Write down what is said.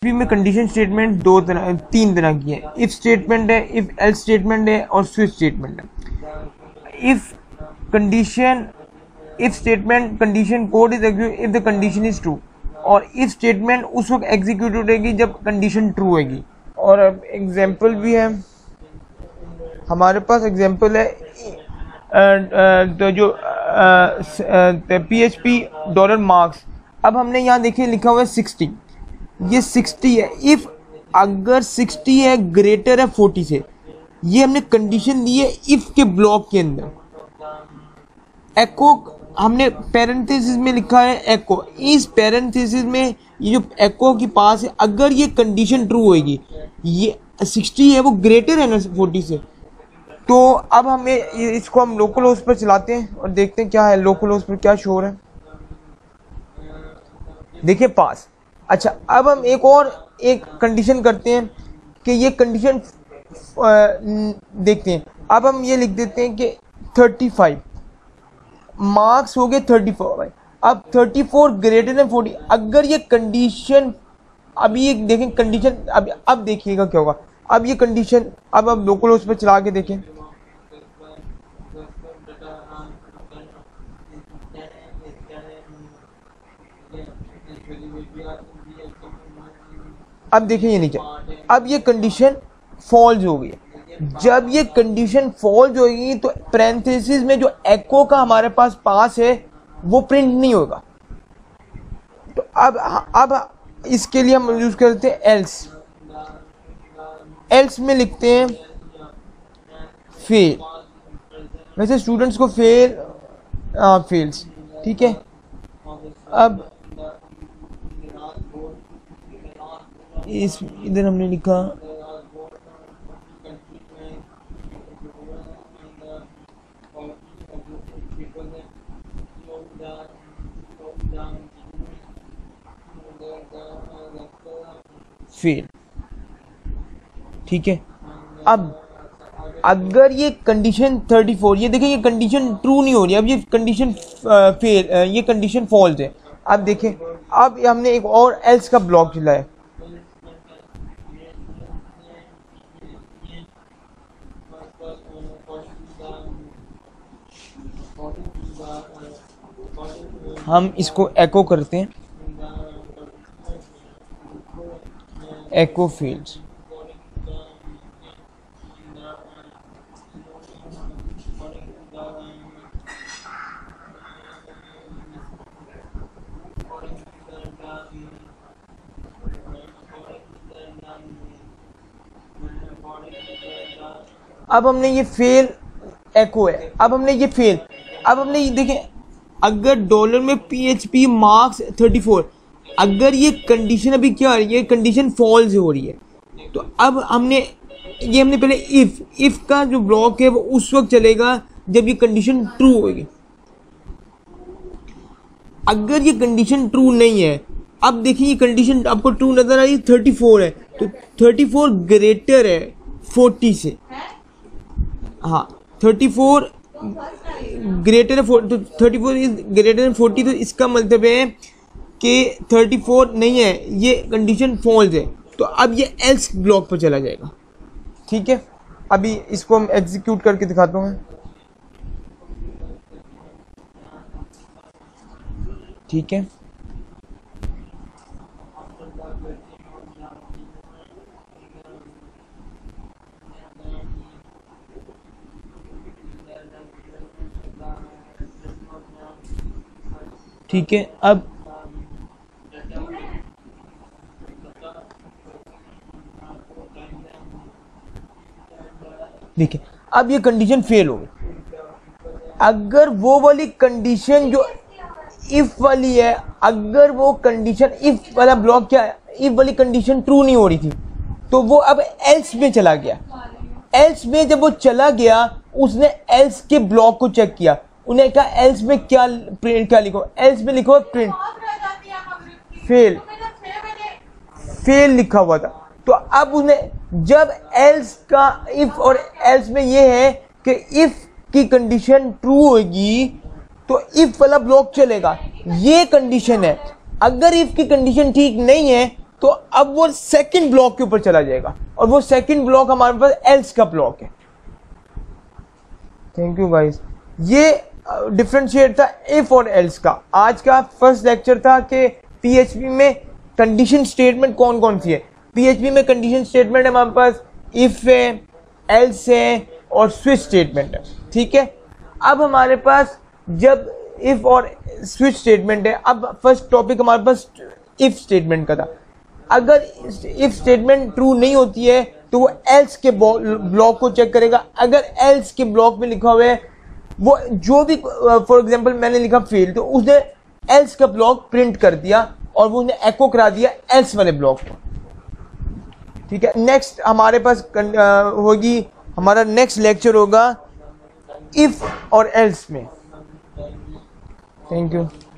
में condition statement तीन तरह की है। इफ स्टेटमेंट है, इफ एल्स स्टेटमेंट है और स्विच स्टेटमेंट है। If statement condition code is execute if the condition is true, और इफ स्टेटमेंट उस वक्त एग्जीक्यूट होगी जब कंडीशन ट्रू होगी। और अब एग्जांपल भी है हमारे पास। एग्जांपल है तो जो PHP $marks। अब हमने यहाँ देखिए लिखा हुआ है 60, ये 60 है। इफ अगर 60 है ग्रेटर है 40 से, ये हमने कंडीशन दी है इफ के ब्लॉक के अंदर। एको हमने पैरेंथेसिस में लिखा है एको। इस पैरेंथेसिस में ये जो एको के पास है, अगर ये कंडीशन ट्रू होगी, ये 60 है वो ग्रेटर है ना 40 से, तो अब हमें इसको हम लोकल होस्ट पर चलाते हैं और देखते हैं क्या है लोकल होस्ट पर क्या शोर है। देखिए पास। अच्छा, अब हम एक कंडीशन करते हैं कि ये कंडीशन देखते हैं। अब हम ये लिख देते हैं कि 35 मार्क्स हो गए 34। अब 34 ग्रेटर देन 40, अगर ये कंडीशन, अभी ये देखें कंडीशन, अब देखिएगा क्या होगा। अब ये कंडीशन, अब लोकल होस्ट पर चला के देखें। अब देखिए ये नीचे, अब ये कंडीशन फॉल्स हो गई। जब ये कंडीशन फॉल्स होगी तो पैरेंथेसिस में जो एको का हमारे पास है वो प्रिंट नहीं होगा। तो अब इसके लिए हम यूज करते हैं एल्स। एल्स में लिखते हैं फेल। वैसे स्टूडेंट्स को फेल्स, ठीक है। अब इधर हमने लिखा फेल, ठीक है। अब अगर ये कंडीशन 34, ये देखिए ये कंडीशन ट्रू नहीं हो रही, अब ये कंडीशन ये कंडीशन फॉल्स है। अब देखें, अब हमने एक और एल्स का ब्लॉक चलाया। हम इसको एको करते हैं, एको फील्ड्स। अब हमने ये फेल एको है, अब हमने ये फेल, अब हमने ये देखें, अगर डॉलर में PHP मार्क्स 34, अगर ये कंडीशन अभी क्या हो रही है, कंडीशन फॉल्स हो रही है, तो अब हमने पहले इफ का जो ब्लॉक है वो उस वक्त चलेगा जब ये कंडीशन ट्रू होगी। अगर ये कंडीशन ट्रू नहीं है, अब देखिए ये कंडीशन आपको ट्रू नजर आ रही है, 34 है, तो 34 ग्रेटर है 40 से। हाँ, 34 ग्रेटर है, तो 34 इज ग्रेटर देन 40, तो इसका मतलब है कि 34 नहीं है, ये कंडीशन फॉल्स है। तो अब ये एल्स ब्लॉक पर चला जाएगा, ठीक है। अभी इसको हम एग्जीक्यूट करके दिखाता हूँ, ठीक है। ठीक है, अब देखिए, अब ये कंडीशन फेल हो गई। अगर वो वाली कंडीशन जो इफ वाली है, अगर वो कंडीशन इफ वाला ब्लॉक क्या है, इफ वाली कंडीशन ट्रू नहीं हो रही थी, तो वो अब एल्स में चला गया। एल्स में जब वो चला गया, उसने एल्स के ब्लॉक को चेक किया, उन्हें कहा एल्स में क्या लिखो, एल्स में लिखो प्रिंट फेल लिखा हुआ था। तो अब उसने जब एल्स का इफ और एल्स में ये है कि इफ की कंडीशन ट्रू होगी तो इफ वाला ब्लॉक चलेगा, ये कंडीशन है। अगर इफ की कंडीशन ठीक नहीं है तो अब वो सेकंड ब्लॉक के ऊपर चला जाएगा, और वो सेकंड ब्लॉक हमारे पास एल्स का ब्लॉक है। Thank you guys. ये डिफरेंशिएट था इफ और एल्स का। आज का फर्स्ट लेक्चर था कि पीएचपी में कंडीशन स्टेटमेंट कौन कौन सी है। पीएचपी में कंडीशन स्टेटमेंट हमारे पास इफ है, एल्स है और स्विच स्टेटमेंट है, ठीक है। अब हमारे पास जब इफ और स्विच स्टेटमेंट है, अब फर्स्ट टॉपिक हमारे पास इफ स्टेटमेंट का था। अगर इफ स्टेटमेंट ट्रू नहीं होती है तो वो एल्स के ब्लॉक को चेक करेगा। अगर एल्स के ब्लॉक में लिखा हुआ है वो जो भी, फॉर एग्जांपल मैंने लिखा फेल, तो उसने एल्स का ब्लॉक प्रिंट कर दिया और वो उसने एको करा दिया एल्स वाले ब्लॉक को, ठीक है। नेक्स्ट हमारे पास होगी, हमारा नेक्स्ट लेक्चर होगा इफ और एल्स में। Thank you.